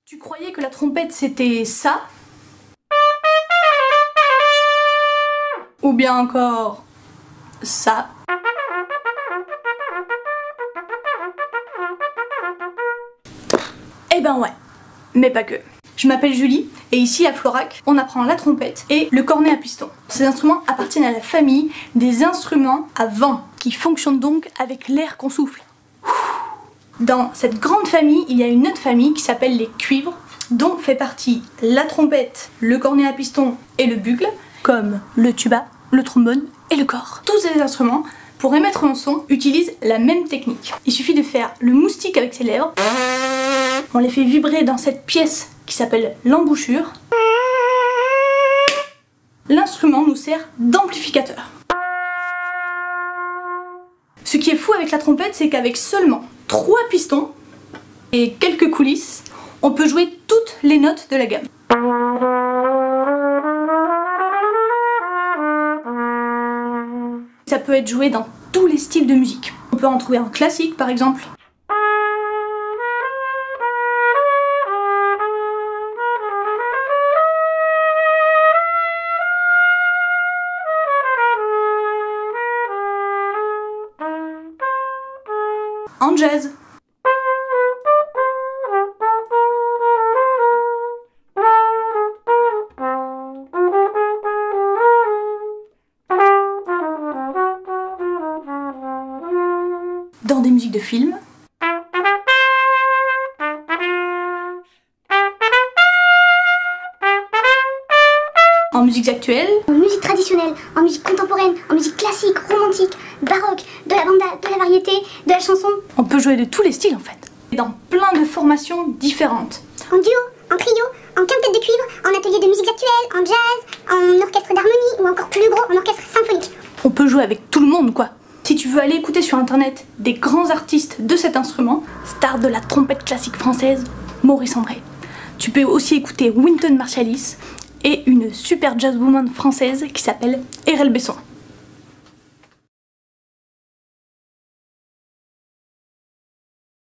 Tu croyais que la trompette c'était ça? Ou bien encore ça? Eh ben ouais, mais pas que. Je m'appelle Julie et ici à Florac, on apprend la trompette et le cornet à piston. Ces instruments appartiennent à la famille des instruments à vent qui fonctionnent donc avec l'air qu'on souffle. Dans cette grande famille, il y a une autre famille qui s'appelle les cuivres, dont fait partie la trompette, le cornet à piston et le bugle, comme le tuba, le trombone et le cor. Tous ces instruments, pour émettre un son, utilisent la même technique. Il suffit de faire le moustique avec ses lèvres, on les fait vibrer dans cette pièce qui s'appelle l'embouchure. L'instrument nous sert d'amplificateur. Ce qui est fou avec la trompette, c'est qu'avec seulement 3 pistons et quelques coulisses, on peut jouer toutes les notes de la gamme. Ça peut être joué dans tous les styles de musique. On peut en trouver en classique par exemple. En jazz. Dans des musiques de films. En musiques actuelles. En musique traditionnelle, en musique contemporaine, en musique classique, romantique, baroque, de la banda, de la variété, de la chanson. On peut jouer de tous les styles en fait. Dans plein de formations différentes. En duo, en trio, en quintette de cuivre, en atelier de musique actuelle, en jazz, en orchestre d'harmonie ou encore plus gros, en orchestre symphonique. On peut jouer avec tout le monde quoi. Si tu veux aller écouter sur internet des grands artistes de cet instrument, star de la trompette classique française, Maurice André. Tu peux aussi écouter Wynton Marsalis et une super jazzwoman française qui s'appelle Erel Besson.